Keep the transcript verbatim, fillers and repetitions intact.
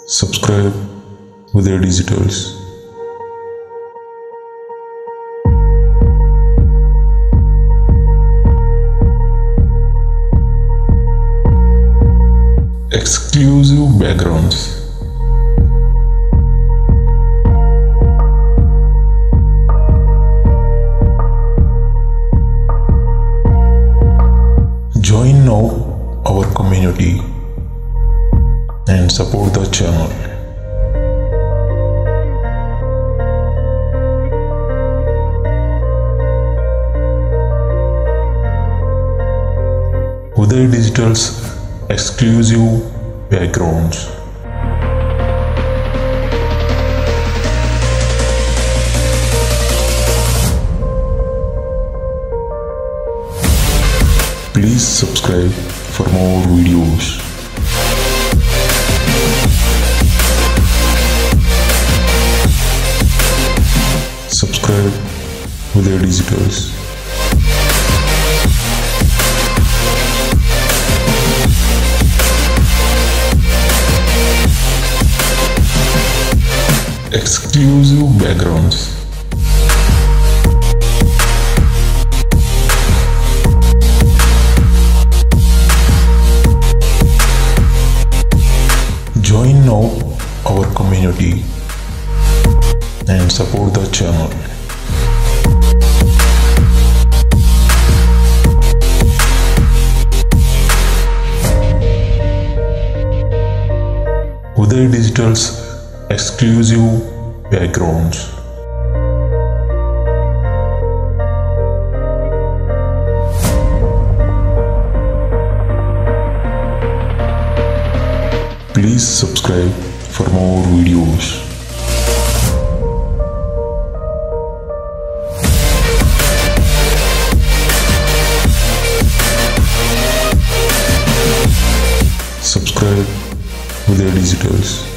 Subscribe Uday Digitals. Exclusive backgrounds. Join now our community and support the channel. Uday Digital's exclusive backgrounds. Please subscribe for more videos. Subscribe Uday Digitals. Exclusive backgrounds. Join now our community and support the channel. Uday Digital's exclusive backgrounds. Please subscribe for more videos. Subscribe Uday Digitals.